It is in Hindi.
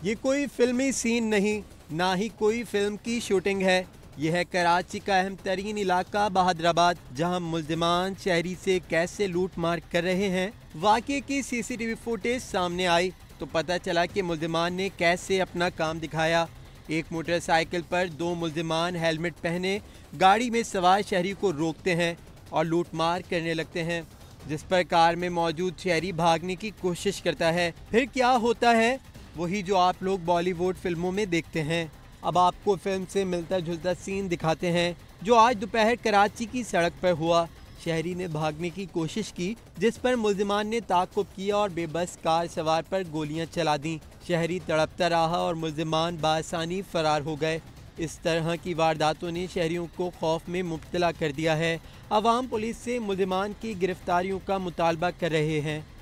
ये कोई फिल्मी सीन नहीं, ना ही कोई फिल्म की शूटिंग है। यह है कराची का अहम तरीन इलाका बहादुराबाद, जहां मुल्जिमान शहरी से कैसे लूट मार कर रहे हैं। वाक़ये की सीसीटीवी फुटेज सामने आई तो पता चला कि मुल्जिमान ने कैसे अपना काम दिखाया। एक मोटरसाइकिल पर दो मुल्जिमान हेलमेट पहने गाड़ी में सवार शहरी को रोकते हैं और लूट मार करने लगते हैं, जिस पर कार में मौजूद शहरी भागने की कोशिश करता है। फिर क्या होता है, वही जो आप लोग बॉलीवुड फिल्मों में देखते हैं। अब आपको फिल्म से मिलता जुलता सीन दिखाते हैं जो आज दोपहर कराची की सड़क पर हुआ। शहरी ने भागने की कोशिश की, जिस पर मुल्जिमान ने ताक़ुब किया और बेबस कार सवार पर गोलियां चला दी। शहरी तड़पता रहा और मुल्जिमान बासानी फरार हो गए। इस तरह की वारदातों ने शहरियों को खौफ में मुब्तला कर दिया है। अवाम पुलिस से मुल्जिमान की गिरफ्तारियों का मुतालबा कर रहे हैं।